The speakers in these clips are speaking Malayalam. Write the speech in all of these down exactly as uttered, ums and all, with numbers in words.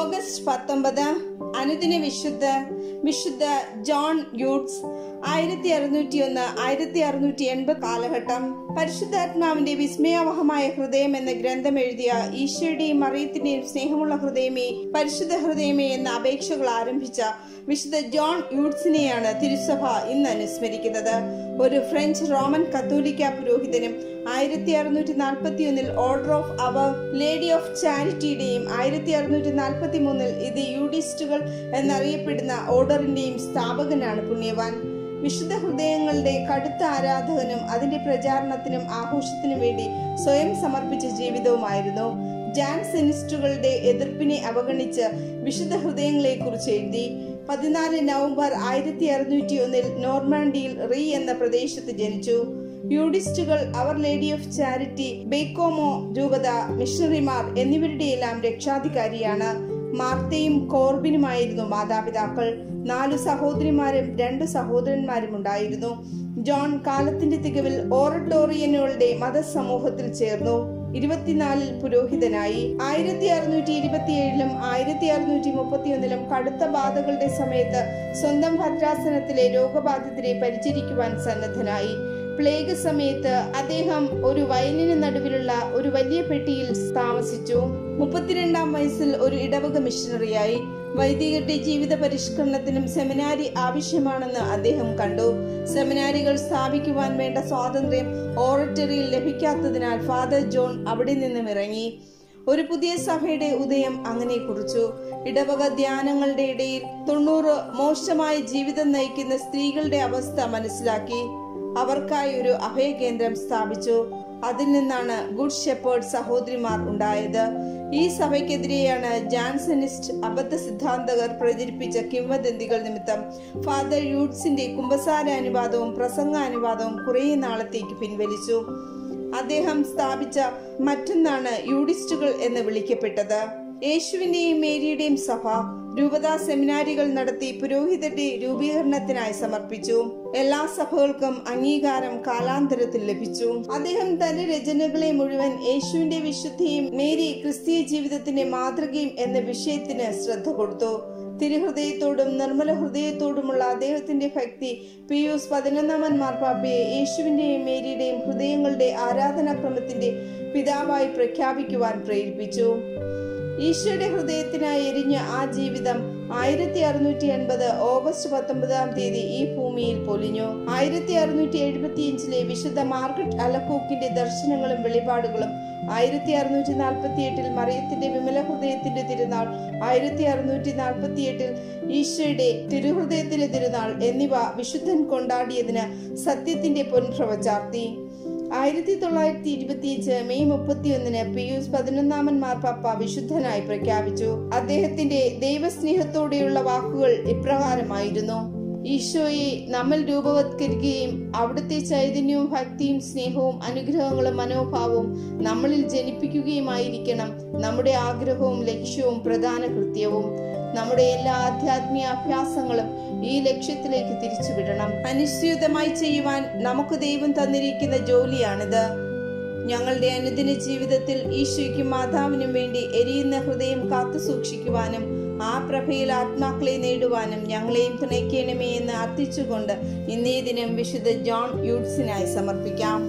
ഓഗസ്റ്റ് പത്തൊമ്പത് അനുദിന വിശുദ്ധ വിശുദ്ധ ജോൺ യൂഡ്സ്. ആയിരത്തി അറുന്നൂറ്റി ഒന്ന് ആയിരത്തി അറുന്നൂറ്റി എൺപത് കാലഘട്ടം. പരിശുദ്ധാത്മാവിന്റെ വിസ്മയാവഹമായ ഹൃദയം എന്ന ഗ്രന്ഥം എഴുതിയ ഈശോയുടെയും മറിയത്തിന്റെയും സ്നേഹമുള്ള ഹൃദയമേ, പരിശുദ്ധ ഹൃദയമേ എന്ന അപേക്ഷകൾ ആരംഭിച്ച വിശുദ്ധ ജോൺ യൂഡ്സിനെയാണ് തിരുസഭ ഇന്ന് അനുസ്മരിക്കുന്നത്. ഒരു ഫ്രഞ്ച് റോമൻ കത്തോലിക്ക പുരോഹിതനും ആയിരത്തി അറുന്നൂറ്റി നാൽപ്പത്തി ഒന്നിൽ order of our lady of ചാരിറ്റിയുടെയും ആയിരത്തി അറുന്നൂറ്റി നാൽപ്പത്തി മൂന്നിൽ ഇത് യൂഡിസ്റ്റുകൾ എന്നറിയപ്പെടുന്ന ഓർഡറിന്റെയും സ്ഥാപകനാണ് പുണ്യവാൻ. വിശുദ്ധ ഹൃദയങ്ങളുടെ കടുത്ത ആരാധകനും അതിന്റെ പ്രചാരണത്തിനും ആഘോഷത്തിനും വേണ്ടി സ്വയം സമർപ്പിച്ച ജീവിതവുമായിരുന്നു. ജാൻസെനിസ്റ്റുകളുടെ എതിർപ്പിനെ അവഗണിച്ച് വിശുദ്ധ ഹൃദയങ്ങളെ കുറിച്ച് എഴുതി. പതിനാല് നവംബർ ആയിരത്തി അറുന്നൂറ്റി ഒന്നിൽ നോർമാൻഡിയിൽ റീ എന്ന പ്രദേശത്ത് ജനിച്ചു. യൂഡിസ്റ്റുകൾ, അവർ ലേഡി ഓഫ് ചാരിറ്റി, ബേക്കോമോ രൂപത, മിഷണറിമാർ എന്നിവരുടെയെല്ലാം രക്ഷാധികാരിയാണ്. മാർത്തയും കോർബിനുമായിരുന്നു മാതാപിതാക്കൾ. നാലു സഹോദരിമാരും രണ്ടു സഹോദരന്മാരും ഉണ്ടായിരുന്നു. ജോൺ കാലത്തിന്റെ തികവിൽ ഓറട്ടോറിയനുകളുടെ മതസമൂഹത്തിൽ ചേർന്നു. ഇരുപത്തിനാലിൽ പുരോഹിതനായി. ആയിരത്തി അറുന്നൂറ്റി ഇരുപത്തി ഏഴിലും ആയിരത്തി അറുന്നൂറ്റി മുപ്പത്തി ഒന്നിലും കടുത്ത ബാധകളുടെ സമയത്ത് സ്വന്തം ഭദ്രാസനത്തിലെ രോഗബാധിതരെ പരിചരിക്കുവാൻ സന്നദ്ധനായി. പ്ലേഗ് സമയത്ത് അദ്ദേഹം ഒരു വയലിന് നടുവിലുള്ള ഒരു വലിയ പെട്ടിയിൽ താമസിച്ചു. മുപ്പത്തിരണ്ടാം വയസ്സിൽ ഒരു ഇടവക മിഷണറിയായി. വൈദികരുടെ ജീവിത പരിഷ്കരണത്തിനും സെമിനാരി ആവശ്യമാണെന്ന് അദ്ദേഹം കണ്ടു. സെമിനാരികൾ സ്ഥാപിക്കുവാൻ വേണ്ട സ്വാതന്ത്ര്യം ഓറട്ടറിയിൽ ലഭിക്കാത്തതിനാൽ ഫാദർ ജോൺ അവിടെ നിന്നും ഇറങ്ങി. ഒരു പുതിയ സഭയുടെ ഉദയം അങ്ങനെ കുറിച്ചു. ഇടവക ധ്യാനങ്ങളുടെ ഇടയിൽ തൊണ്ണൂറ് മോശമായ ജീവിതം നയിക്കുന്ന സ്ത്രീകളുടെ അവസ്ഥ മനസ്സിലാക്കി. അവർക്കായി ഒരു അഭയകേന്ദ്രം സ്ഥാപിച്ചു. അതിൽ നിന്നാണ് ഗുഡ് ഷെപ്പേർഡ് സഹോദരിമാർ ഉണ്ടായത്. ഈ സഭയ്ക്കെതിരെയാണ് ജാൻസനിസ്റ്റ് അബദ്ധ സിദ്ധാന്തകർ പ്രചരിപ്പിച്ച കിംവദന്തികൾ നിമിത്തം ഫാദർ യൂഡ്സിന്റെ കുമ്പസാര അനുവാദവും പ്രസംഗാനുവാദവും കുറെ നാളത്തേക്ക് പിൻവലിച്ചു. അദ്ദേഹം സ്ഥാപിച്ച മറ്റൊന്നാണ് യൂഡിസ്റ്റുകൾ എന്ന് വിളിക്കപ്പെട്ടത്. യേശുവിന്റെയും മേരിയുടെയും സഭ രൂപതാ സെമിനാരികൾ നടത്തി പുരോഹിതരുടെ രൂപീകരണത്തിനായി സമർപ്പിച്ചു. എല്ലാ സഭകൾക്കും അംഗീകാരം കാലാന്തരത്തിൽ ലഭിച്ചു. അദ്ദേഹം തന്റെ രചനകളെ മുഴുവൻ യേശുവിന്റെ വിശുദ്ധിയും മേരി ക്രിസ്തീയ ജീവിതത്തിന്റെ മാതൃകയും എന്ന വിഷയത്തിന് ശ്രദ്ധ കൊടുത്തു. തിരുഹൃദയത്തോടും നിർമ്മല ഹൃദയത്തോടുമുള്ള അദ്ദേഹത്തിന്റെ ഭക്തി പിയൂസ് പതിനൊന്നാമൻ മാർപ്പാപ്പയെ യേശുവിന്റെയും മേരിയുടെയും ഹൃദയങ്ങളുടെ ആരാധനാക്രമത്തിന്റെ പിതാവായി പ്രഖ്യാപിക്കുവാൻ പ്രേരിപ്പിച്ചു. ഈശോയുടെ ഹൃദയത്തിനായി എരിഞ്ഞ ആ ജീവിതം ആയിരത്തി അറുന്നൂറ്റി എൺപത് ഓഗസ്റ്റ് പത്തൊമ്പതാം തീയതി ഈ ഭൂമിയിൽ പൊലിഞ്ഞു. ആയിരത്തി അറുന്നൂറ്റി എഴുപത്തി അഞ്ചിലെ വിശുദ്ധ മാർഗരറ്റ് അലക്കോക്കിന്റെ ദർശനങ്ങളും വെളിപാടുകളും, ആയിരത്തി അറുന്നൂറ്റി നാൽപ്പത്തി എട്ടിൽ മറിയത്തിന്റെ വിമല ഹൃദയത്തിന്റെ തിരുനാൾ, ആയിരത്തി അറുന്നൂറ്റി നാൽപ്പത്തി എട്ടിൽ ഈശോയുടെ തിരുഹൃദയത്തിന്റെ തിരുനാൾ എന്നിവ വിശുദ്ധൻ കൊണ്ടാടിയതിന് സത്യത്തിന്റെ പൊൻപ്രഭ ചാർത്തി. ആയിരത്തി തൊള്ളായിരത്തി ഇരുപത്തിയഞ്ച് മെയ് മുപ്പത്തി ഒന്നിന് പിയൂസ് പതിനൊന്നാമൻ മാർപ്പാപ്പ വിശുദ്ധനായി പ്രഖ്യാപിച്ചു. അദ്ദേഹത്തിന്റെ ദൈവസ്നേഹത്തോടെയുള്ള വാക്കുകൾ ഇപ്രകാരമായിരുന്നു: ഈശോയെ നമ്മൾ രൂപവത്കരിക്കുകയും അവിടുത്തെ ചൈതന്യവും ഭക്തിയും സ്നേഹവും അനുഗ്രഹങ്ങളും മനോഭാവവും നമ്മളിൽ ജനിപ്പിക്കുകയുമായിരിക്കണം നമ്മുടെ ആഗ്രഹവും ലക്ഷ്യവും പ്രധാന കൃത്യവും. നമ്മുടെ എല്ലാ ആധ്യാത്മിക അഭ്യാസങ്ങളും ഈ ലക്ഷ്യത്തിലേക്ക് തിരിച്ചുവിടണം. അനുസ്യൂതമായി ചെയ്യുവാൻ നമുക്ക് ദൈവം തന്നിരിക്കുന്ന ജോലിയാണിത്. ഞങ്ങളുടെ അനുദിന ജീവിതത്തിൽ ഈശോയ്ക്കും മാതാവിനും വേണ്ടി എരിയുന്ന ഹൃദയം കാത്തു സൂക്ഷിക്കുവാനും ആ പ്രഭയിൽ ആത്മാക്കളെ നേടുവാനും ഞങ്ങളെയും തുണയ്ക്കണമേ എന്ന് അർത്ഥിച്ചുകൊണ്ട് ഇന്നേ ദിനം വിശുദ്ധ ജോൺ യൂഡ്സിനായി സമർപ്പിക്കാം.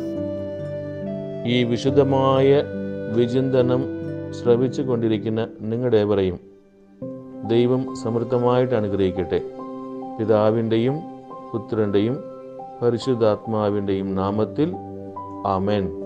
ഈ വിശുദ്ധമായ വിചിന്തനം ശ്രവിച്ചു കൊണ്ടിരിക്കുന്ന നിങ്ങളുടെ ഏവരെയും ദൈവം സമൃദ്ധമായിട്ട് അനുഗ്രഹിക്കട്ടെ. പിതാവിൻ്റെയും പുത്രൻ്റെയും പരിശുദ്ധാത്മാവിൻ്റെയും നാമത്തിൽ ആമേൻ.